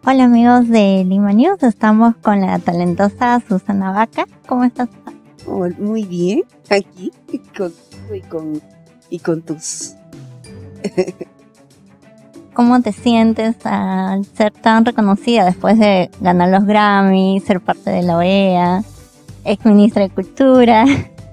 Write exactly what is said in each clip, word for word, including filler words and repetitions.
Hola amigos de Lima News, estamos con la talentosa Susana Vaca. ¿Cómo estás? Oh, muy bien, aquí con, y, con, y con tus... ¿Cómo te sientes al ser tan reconocida después de ganar los Grammy, ser parte de la O E A, ex ministra de Cultura?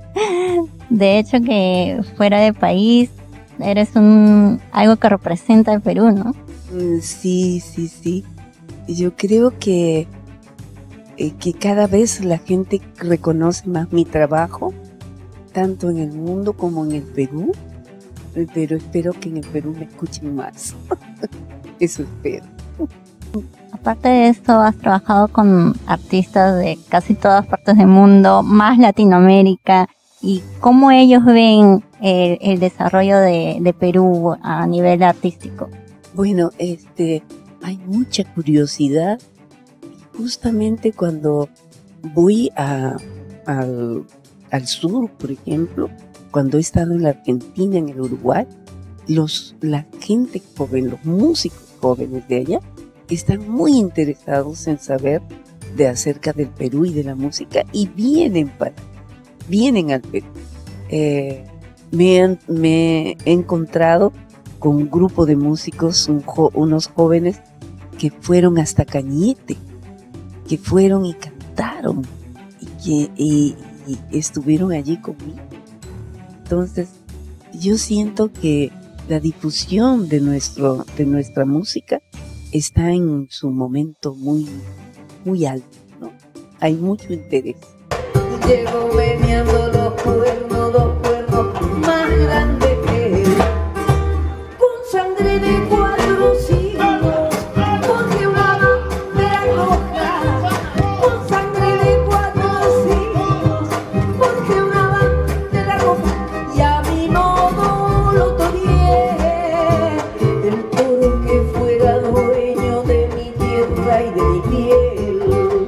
De hecho que fuera de país eres un algo que representa el Perú, ¿no? Sí, sí, sí. Yo creo que, eh, que cada vez la gente reconoce más mi trabajo, tanto en el mundo como en el Perú, pero espero que en el Perú me escuchen más. Eso espero. Aparte de esto, has trabajado con artistas de casi todas partes del mundo, más Latinoamérica, y cómo ellos ven el, el desarrollo de, de Perú a nivel artístico. Bueno, este, hay mucha curiosidad. Justamente cuando voy a, al, al sur, por ejemplo, cuando he estado en la Argentina, en el Uruguay, los, la gente joven, los músicos jóvenes de allá, están muy interesados en saber de acerca del Perú y de la música y vienen para, vienen al Perú. Eh, me, han, me he encontrado con un grupo de músicos, un jo, unos jóvenes que fueron hasta Cañete, que fueron y cantaron y que y, y estuvieron allí conmigo. Entonces, yo siento que la difusión de nuestro de nuestra música está en su momento muy muy alto, ¿no? Hay mucho interés. Llevo meneando los cuernos, dos cuernos más grandes que él, con sangre de cuatro siglos, porque una bandera roja, con sangre de cuatro siglos, porque una bandera roja, y a mi modo lo toreé, el toro que fuera dueño de mi tierra y de mi piel,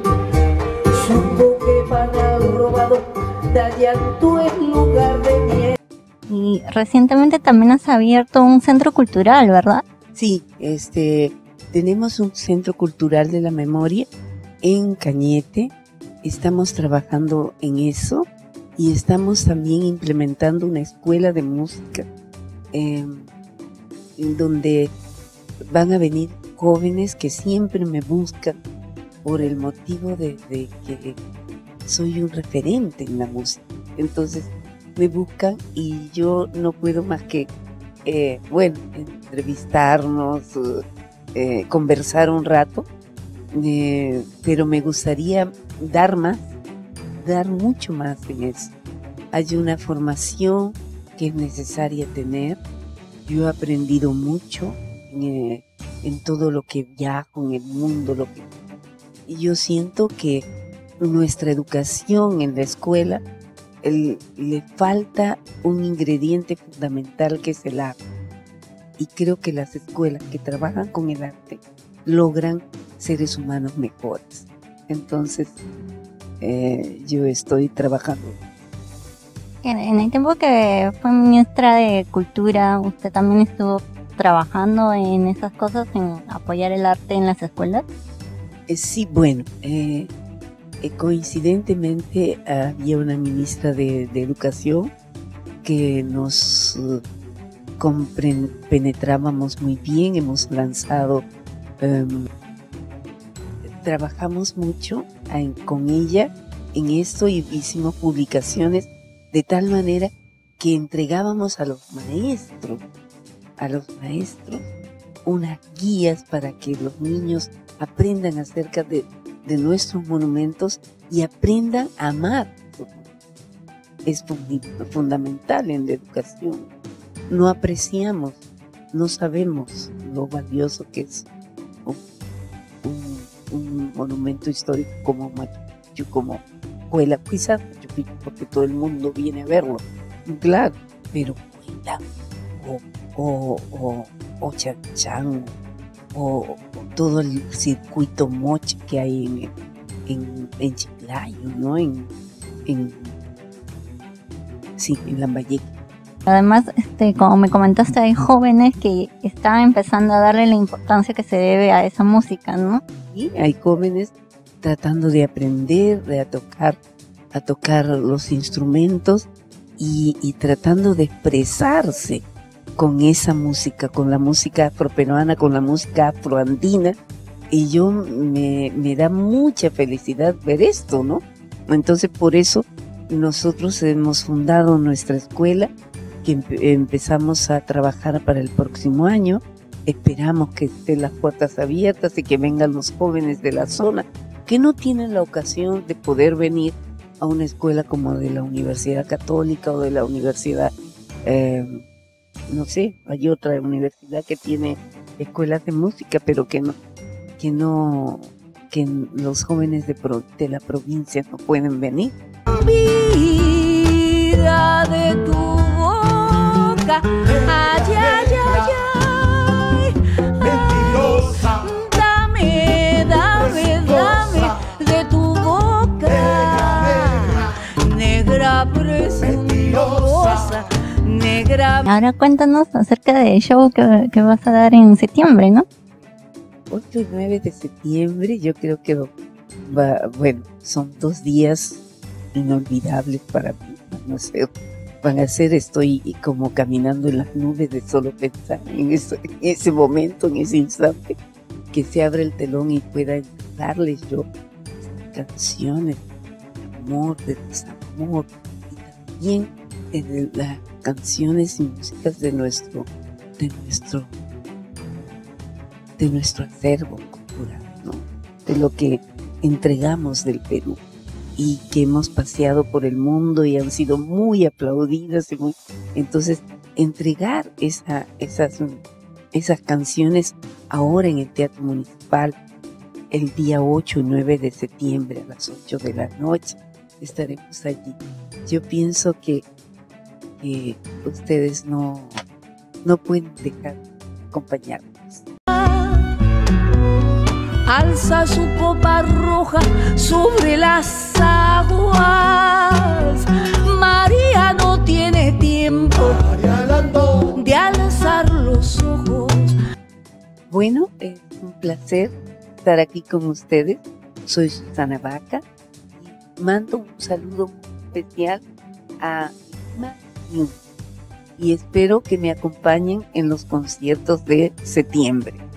supo que para el robado de allá tú es lugar de miel. Y recientemente también has abierto un centro cultural, ¿verdad? Sí, este, tenemos un centro cultural de la memoria en Cañete. Estamos trabajando en eso y estamos también implementando una escuela de música eh, en donde van a venir jóvenes que siempre me buscan por el motivo de, de que soy un referente en la música. Entonces me buscan y yo no puedo más que, eh, bueno, entrevistarnos, eh, conversar un rato, eh, pero me gustaría dar más, dar mucho más en eso. Hay una formación que es necesaria tener. Yo he aprendido mucho eh, en todo lo que viajo, en el mundo, lo que... Y yo siento que nuestra educación en la escuela el, le falta un ingrediente fundamental que es el arte. Y creo que las escuelas que trabajan con el arte logran seres humanos mejores. Entonces, eh, yo estoy trabajando. En, en el tiempo que fue ministra de Cultura, ¿usted también estuvo trabajando en esas cosas, en apoyar el arte en las escuelas? Eh, sí, bueno, eh, eh, coincidentemente había una ministra de, de Educación que nos uh, penetrábamos muy bien, hemos lanzado, um, trabajamos mucho en, con ella en esto y hicimos publicaciones de tal manera que entregábamos a los maestros, a los maestros, unas guías para que los niños aprendan acerca de, de nuestros monumentos y aprendan a amar. Es fundamental en la educación. No apreciamos, no sabemos lo valioso que es un, un, un monumento histórico como Machu Picchu, como Huayla, quizás Machu Picchu, porque todo el mundo viene a verlo, claro, pero Huayla o, o, o, o Chachán o, o todo el circuito moche que hay en, en, en Chiclayo, ¿no? En, en, sí, en Lambayeque. Además, este, como me comentaste, hay jóvenes que están empezando a darle la importancia que se debe a esa música, ¿no? Y hay jóvenes tratando de aprender, de a tocar, a tocar los instrumentos y, y tratando de expresarse con esa música, con la música afroperuana, con la música afroandina. Y yo me, me da mucha felicidad ver esto, ¿no? Entonces, por eso nosotros hemos fundado nuestra escuela, que empe- empezamos a trabajar para el próximo año. Esperamos que estén las puertas abiertas y que vengan los jóvenes de la zona que no tienen la ocasión de poder venir a una escuela como de la Universidad Católica o de la Universidad, eh, no sé, hay otra universidad que tiene escuelas de música, pero que no, que no, que los jóvenes de, pro- de la provincia no pueden venir. Vida de tu boca, ay, ay, ay, ay, Mentirosa, dame, dame, dame de tu boca, negra preciosa, negra. Ahora cuéntanos acerca del show que, que vas a dar en septiembre, ¿no? ocho y nueve de septiembre, yo creo que va, bueno, son dos días inolvidables para mí, no sé, van a ser, estoy como caminando en las nubes de solo pensar en, eso, en ese momento, en ese instante, que se abre el telón y pueda darles yo canciones de amor, de desamor, y también de las canciones y músicas de nuestro, de nuestro, de nuestro acervo cultural, ¿no? De lo que entregamos del Perú y que hemos paseado por el mundo y han sido muy aplaudidas y muy, entonces entregar esa, esas, esas canciones ahora en el Teatro Municipal el día ocho y nueve de septiembre a las ocho de la noche estaremos allí. Yo pienso que, que ustedes no, no pueden dejar de acompañarnos. Alza su copa roja sobre las aguas. María no tiene tiempo de alzar los ojos. Bueno, es un placer estar aquí con ustedes. Soy Susana Vaca y mando un saludo muy especial a Irma New y espero que me acompañen en los conciertos de septiembre.